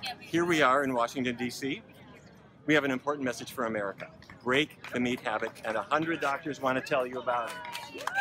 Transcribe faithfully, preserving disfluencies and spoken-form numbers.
Here we are in Washington, D C We have an important message for America. Break the meat habit, and a hundred doctors want to tell you about it.